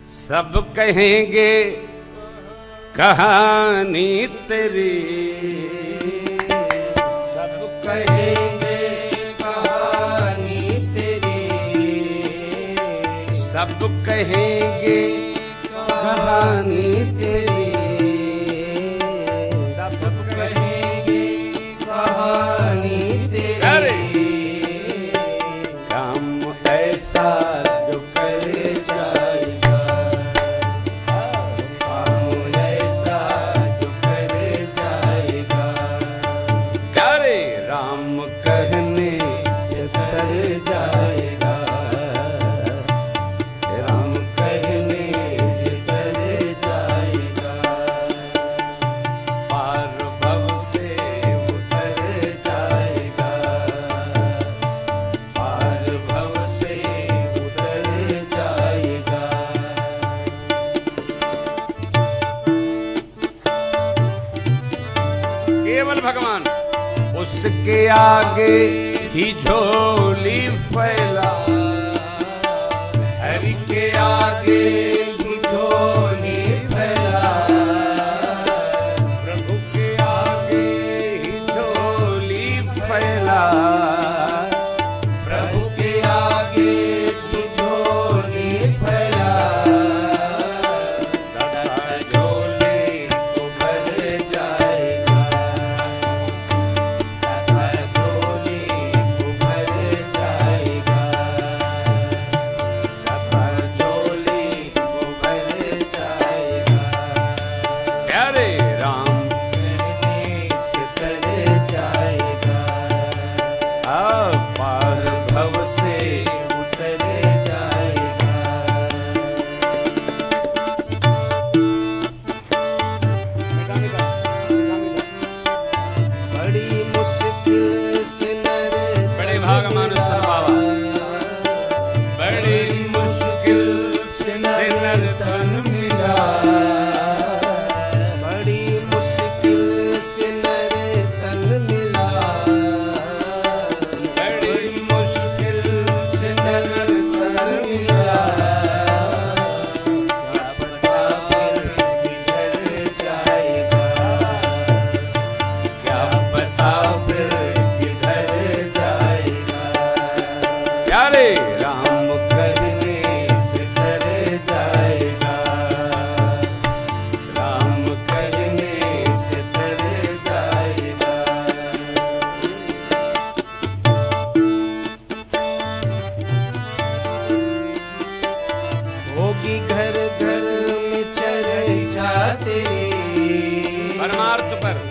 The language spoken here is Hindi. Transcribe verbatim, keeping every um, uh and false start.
सब कहेंगे कहानी तेरी, सब कहेंगे कहानी तेरी, सब कहेंगे कहानी तेरी, सब कहेंगे कहानी तेरी। काम ऐसा जो कर जाएगा, काम ऐसा जो कर जाएगा, प्यारे राम कहने से तर जाएगा, राम कहने से तर जाएगा, पार भव से उतर जाएगा, पार भव से उतर जाएगा। केवल भगवान, उसके आगे ही झोली फैला, हरि के आगे की झोली फैला, प्रभु के आगे ही झोली फैला, प्रभु के आगे की झोली फैला, दादा झोली को भर जाएगा, दादा झोली को भर जाएगा, दादा झोली को भर जाएगा, प्यारे राम कहने से तर जाएगा, आ पार भव से उतर जाएगा। बड़ी मुश्किल से नर बड़े भाग मानुष पर बाबा, बड़ी मुश्किल से नर तन मिला, बड़ी मुश्किल से नर तन मिला, बड़ी मुश्किल से नर तन मिला, क्या पता फिर किधर जाएगा, क्या पता फिर किधर जाएगा, प्यारे राम कहने से तर जाएगा, राम कहने से तर जाएगा। होगी घर घर में चर्चा तेरी, परमार्थ पर